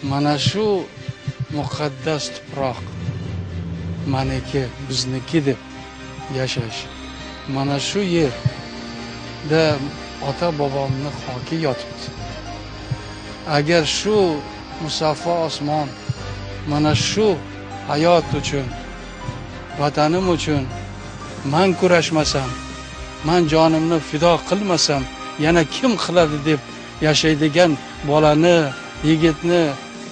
mana shu muqaddas tuproq meniki, bizniki deb yashash. Mana shu yerda ota bobomning xoki yotibdi. Agar shu musaffo osmon, mana shu hayot uchun, vatanim uchun men kurashmasam, men jonimni fido qilmasam, yana kim qiladi deb yashaydigan bolani, yigitni,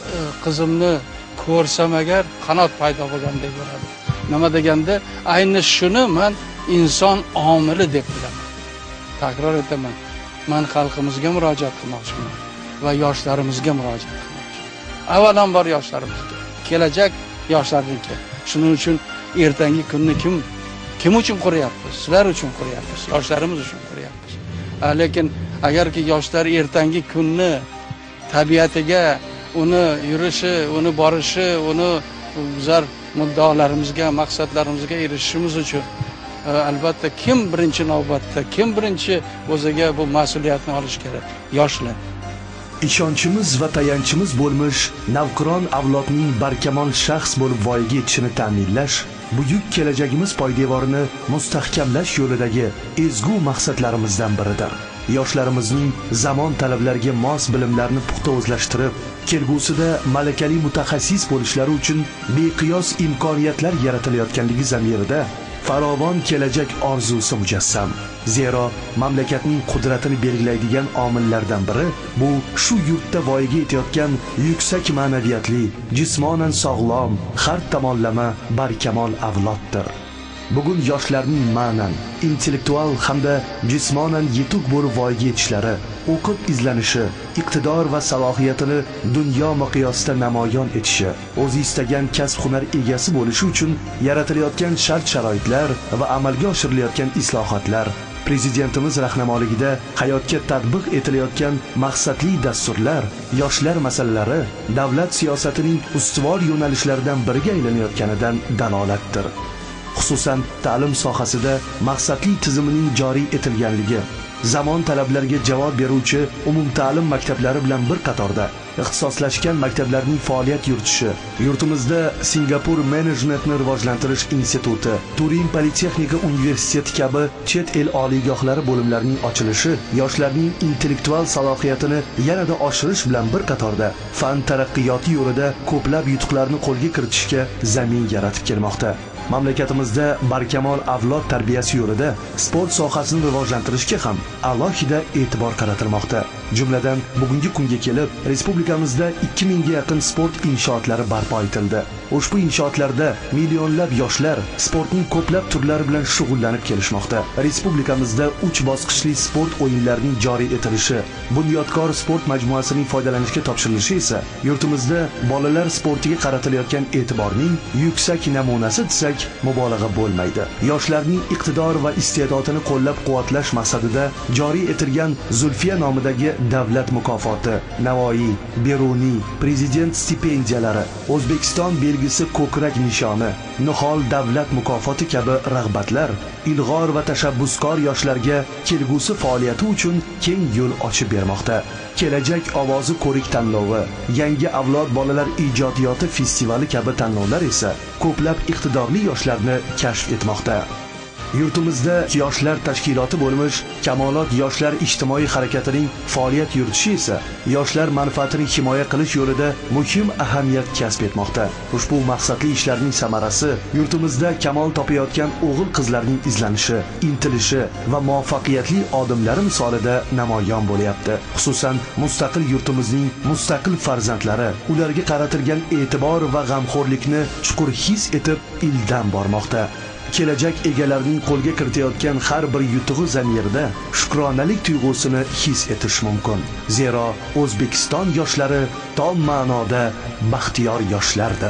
qizimni ko'rsam agar qanot paydo bo'lgandek bo'ladi. Nima deganda, ayni shuni men inson omili deb bilaman. Takror etaman. Men xalqimizga murojaat qilmoqchiman va yoshlarimizga murojaat qilmoqchiman. Avvalambor yoshlarimizga, kelajak yoshlarniki. Shuning uchun ertangi kunni kim uchun quryapmiz? Sizlar uchun quryapmiz, yoshlarimiz uchun quryapmiz. Lekin agarki yoshlar ertangi kunni tabiatiga, uni yurishi, uni borishi, uni bizlar muddalarimizga, maqsadlarimizga erishishimiz uchun albatta kim birinchi navbatda, kim birinchi o'ziga bu mas'uliyatni olish kerak? Yoshlar. Ishonchimiz va tayanchimiz bo'lmish navqiron avlodning barkamol shaxs bo'lib voyaga yetishini ta'minlash, buyuk kelajagimiz poydevorini mustahkamlash yo'lidagi ezgu maqsadlarimizdan biridir. Yoshlarimizning zamon talablariga mos bilimlarni puxta o'zlashtirib, kelgusida malakali mutaxassis bo'lishlari uchun beqiyos imkoniyatlar yaratilayotganligi zamirida farovon kelajak orzusi mujassam. Zero mamlakatning qudratini belgilaydigan omillardan biri bu shu yurtda voyaga yetayotgan yuksak ma'naviyatli, jismonan sog'lom, har tomonlama barkamol avloddir. Bugun yoshlarning ma'nan, intellektual hamda jismonan yetuk bo'lib voyaga yetishlari, o'qib izlanishi, iqtidor va salohiyatini dunyo miqyosida namoyon etishi, o'zi istagan kasb-hunar egasi bo'lishi uchun yaratilayotgan shart-sharoitlar va amalga oshirilayotgan islohotlar, Prezidentimiz rahnamoligida hayotga tatbiq etilayotgan maqsadli dasturlar, yoshlar masalalari davlat siyosatining ustuvor yo'nalishlaridan biriga aylanayotganidan dalolatdir. Xususan ta'lim sohasida maqsadli tizimining joriy etilganligi, zamon talablariga javob beruvchi umumta'lim maktablari bilan bir qatorda ixtisoslashgan maktablarning faoliyat yuritishi, yurtimizda Singapur Menejmentni rivojlantirish instituti, Turin Politexnika universiteti kabi chet el oliygohlari bo'limlarining ochilishi yoshlarning intellektual salohiyatini yanada oshirish bilan bir qatorda fan taraqqiyoti yo'lida ko'plab yutuqlarni qo'lga kiritishga zamin yaratib kelmoqda. Mamlakatimizda barkamol avlod tarbiyasi yo'lida sport sohasini rivojlantirishga ham alohida e'tibor qaratilmoqda. Jumladan bugungi kunga kelib, respublikamizda 2000 ga yaqin sport inshootlari barpo etildi. Ushbu inshootlarda millionlab yoshlar sportning ko'plab turlari bilan shug'ullanib kelishmoqda. Respublikamizda 3 bosqichli sport o'yinlarining joriy etilishi, bunyodkor sport majmuasining foydalanishga topshirilishi esa yurtimizda bolalar sportiga qaratilayotgan e'tiborning yuksak namunasi desak mubolag'a bo'lmaydi. Yoshlarning iqtidor va iste'dodini qo'llab-quvvatlash maqsadida joriy etilgan Zulfiya nomidagi davlat mukofoti, Navoiy, Beruniy, prezident stipendiyalari, O'zbekiston belgisi ko'krak nishoni, Nihol davlat mukofoti kabi rag'batlar ilg'or va tashabbuskor yoshlarga kelgusi faoliyati uchun keng yo'l ochib bermoqda. Kelajak ovozi ko'rik tanlovi, yangi avlod bolalar ijodiyoti festivali kabi tanlovlar esa ko'plab iqtidorli yoshlarni kashf etmoqda. Yurtimizda yoshlar tashkiloti bo'lmish Kamolot yoshlar ijtimoiy harakatining faoliyat yuritishi esa yoshlar manfaatini himoya qilish yo'lida muhim ahamiyat kasb etmoqda. Ushbu maqsadli ishlarning samarasi yurtimizda kamol topayotgan o'g'il-qizlarning izlanishi, intilishi va muvaffaqiyatli odimlari misolida namoyon bo'lyapti. Xususan mustaqil yurtimizning mustaqil farzandlari ularga qaratilgan e'tibor va g'amxo'rlikni chuqur his etib ildam bormoqda. Kelajak egalarining qo'lga kiritayotgan har bir yutug'i zamirida shukronalik tuyg'usini his etish mumkin. Zero O'zbekiston yoshlari tom ma'noda baxtiyor yoshlardir.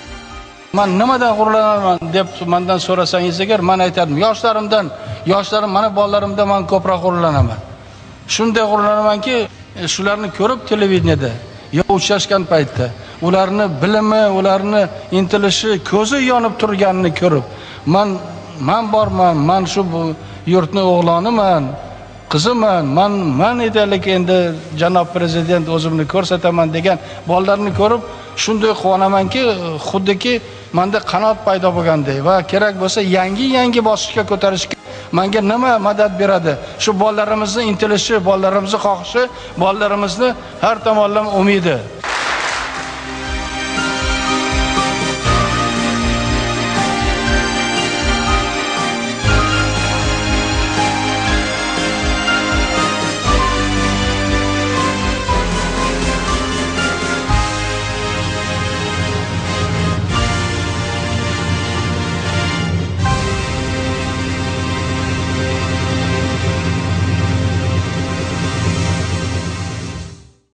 Men nimadan g'ururlanaman deb mendan so'rasangiz agar men aytadim, yoshlarim mana bolalarimda men ko'proq g'ururlanaman. Shunday g'ururlanamanki, shularni ko'rib televideniyada yo uchrashgan paytda ularni bilimi, ularni intilishi, ko'zi yonib turganini ko'rib, men borman, men shu yurtning o'g'loniman, qiziman, man etalik endi janob prezident o'zimni ko'rsataman degan bolalarni ko'rib shunday quvonamanki, xuddiki menda qanot paydo bo'lganday va kerak bo'lsa yangi bosqichga ko'tarishga menga nima madad beradi? Shu bolalarimizni intilishi, bolalarimizni xohishi, bolalarimizni har tomonlama umidi.